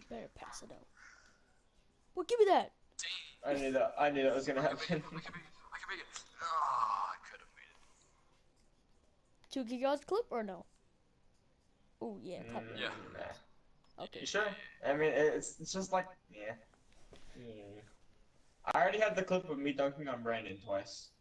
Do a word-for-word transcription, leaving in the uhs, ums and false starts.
Better pass it out. Well, give me that. I knew that. I knew that was gonna I can happen. make it. I can make it. I can make it. Ah, oh, I could have made it. Two gigahertz clip or no? Oh yeah, Mm, copyright. Yeah. nah. Okay. You sure? I mean, it's it's just like yeah. Mm. I already had the clip of me dunking on Brandon twice.